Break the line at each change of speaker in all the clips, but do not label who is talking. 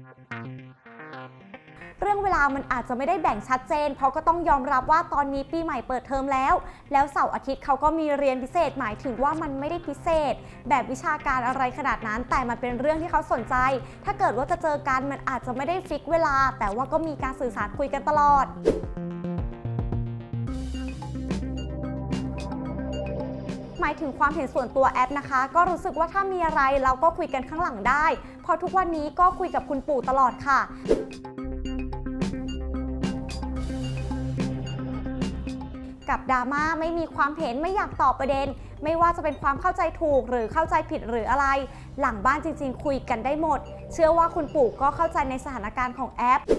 เรื่องเวลามันอาจจะไม่ได้แบ่งชัดเจนเพราะก็ต้องยอมรับว่าตอนนี้ปีใหม่เปิดเทอมแล้วเสาร์อาทิตย์เขาก็มีเรียนพิเศษหมายถึงว่ามันไม่ได้พิเศษแบบวิชาการอะไรขนาดนั้นแต่มันเป็นเรื่องที่เขาสนใจถ้าเกิดว่าจะเจอกันมันอาจจะไม่ได้ฟิกเวลาแต่ว่าก็มีการสื่อสารคุยกันตลอดหมายถึงความเห็นส่วนตัวแอปนะคะก็รู้สึกว่าถ้ามีอะไรเราก็คุยกันข้างหลังได้เพราะทุกวันนี้ก็คุยกับคุณปู่ตลอดค่ะกับดราม่าไม่มีความเห็นไม่อยากตอบประเด็นไม่ว่าจะเป็นความเข้าใจถูกหรือเข้าใจผิดหรืออะไรหลังบ้านจริงๆคุยกันได้หมดเชื่อว่าคุณปู่ก็เข้าใจในสถานการณ์ของแอป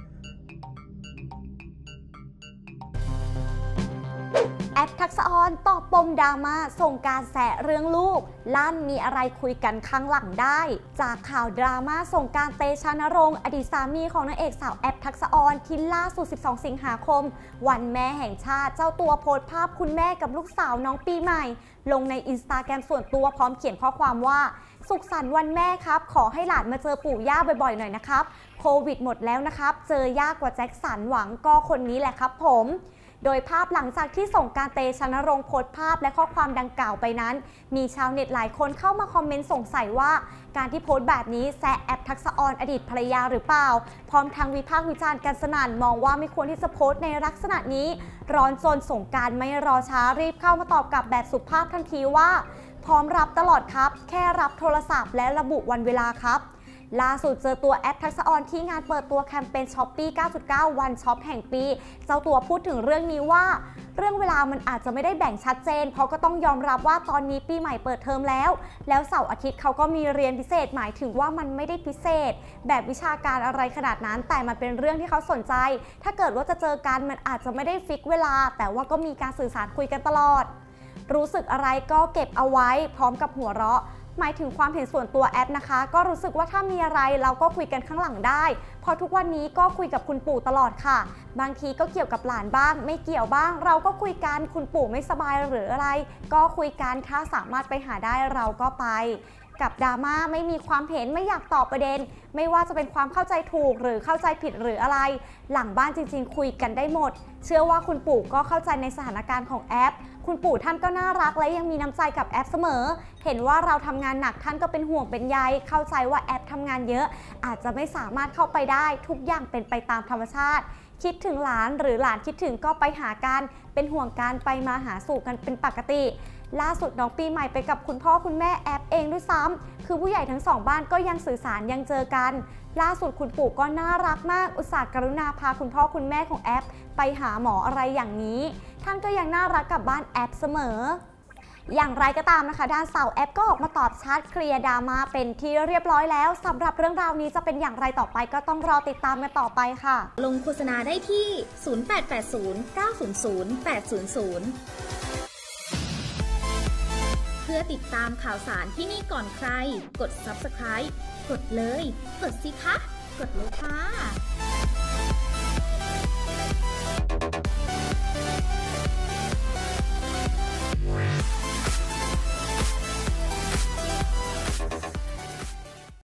ทักษะออนตอบปมดราม่าส่งการแสะเรื่องลูกลั่นมีอะไรคุยกันข้างหลังได้จากข่าวดราม่าส่งการเตชะนรงค์อดีตสามีของนางเอกสาวแอปทักษะออนที่ล่าสุด12 สิงหาคมวันแม่แห่งชาติเจ้าตัวโพสต์ภาพคุณแม่กับลูกสาวน้องปีใหม่ลงใน Instagram ส่วนตัวพร้อมเขียนข้อความว่าสุขสันต์วันแม่ครับขอให้หลานมาเจอปู่ย่าบ่อยๆหน่อยนะครับโควิดหมดแล้วนะครับเจอยากกว่าแจ็คสันหวังก็คนนี้แหละครับผมโดยภาพหลังจากที่ส่งการเตชะนรงค์โพสต์ภาพและข้อความดังกล่าวไปนั้นมีชาวเน็ตหลายคนเข้ามาคอมเมนต์สงสัยว่าการที่โพสต์แบบนี้แซะแอปทักษะออนอดีตภรรยาหรือเปล่าพร้อมทางวิพากษ์วิจารณ์กันสนั่นมองว่าไม่ควรที่จะโพสต์ในลักษณะนี้ร้อนจนสงกรานต์ไม่รอช้ารีบเข้ามาตอบกลับแบบสุภาพทันทีว่าพร้อมรับตลอดครับแค่รับโทรศัพท์และระบุวันเวลาครับล่าสุดเจอตัวแอปทักษะออนที่งานเปิดตัวแคมเปญ Shopee 9.9 วันช็อปแห่งปีเจ้าตัวพูดถึงเรื่องนี้ว่าเรื่องเวลามันอาจจะไม่ได้แบ่งชัดเจนเพราะก็ต้องยอมรับว่าตอนนี้ปีใหม่เปิดเทอมแล้วเสาร์อาทิตย์เขาก็มีเรียนพิเศษหมายถึงว่ามันไม่ได้พิเศษแบบวิชาการอะไรขนาดนั้นแต่มันเป็นเรื่องที่เขาสนใจถ้าเกิดว่าจะเจอกันมันอาจจะไม่ได้ฟิกเวลาแต่ว่าก็มีการสื่อสารคุยกันตลอดรู้สึกอะไรก็เก็บเอาไว้พร้อมกับหัวเราะหมายถึงความเห็นส่วนตัวแอปนะคะก็รู้สึกว่าถ้ามีอะไรเราก็คุยกันข้างหลังได้เพราะทุกวันนี้ก็คุยกับคุณปู่ตลอดค่ะบางทีก็เกี่ยวกับหลานบ้างไม่เกี่ยวบ้างเราก็คุยกันคุณปู่ไม่สบายหรืออะไรก็คุยกันถ้าสามารถไปหาได้เราก็ไปกับดราม่าไม่มีความเห็นไม่อยากตอบประเด็นไม่ว่าจะเป็นความเข้าใจถูกหรือเข้าใจผิดหรืออะไรหลังบ้านจริงๆคุยกันได้หมดเชื่อว่าคุณปู่ก็เข้าใจในสถานการณ์ของแอปคุณปู่ท่านก็น่ารักและยังมีน้ำใจกับแอปเสมอเห็นว่าเราทำงานหนักท่านก็เป็นห่วงเป็นใยเข้าใจว่าแอปทำงานเยอะอาจจะไม่สามารถเข้าไปได้ทุกอย่างเป็นไปตามธรรมชาติคิดถึงหลานหรือหลานคิดถึงก็ไปหากันเป็นห่วงกันไปมาหาสู่กันเป็นปกติล่าสุดน้องปีใหม่ไปกับคุณพ่อคุณแม่แอปเองด้วยซ้ำคือผู้ใหญ่ทั้งสองบ้านก็ยังสื่อสารยังเจอกันล่าสุดคุณปู่ก็น่ารักมากอุตส่าห์กรุณาพาคุณพ่อคุณแม่ของแอปไปหาหมออะไรอย่างนี้ท่านก็ยังน่ารักกับบ้านแอปเสมออย่างไรก็ตามนะคะด้านสาวแอปก็ออกมาตอบชัดเคลียร์ดราม่าเป็นที่เรียบร้อยแล้วสำหรับเรื่องราวนี้จะเป็นอย่างไรต่อไปก็ต้องรอติดตามกันต่อไปค่ะ
ลงโฆษณาได้ที่ 0880900800 เพื่อติดตามข่าวสารที่นี่ก่อนใครกด Subscribe กดเลยกดสิคะกดเลยค่ะ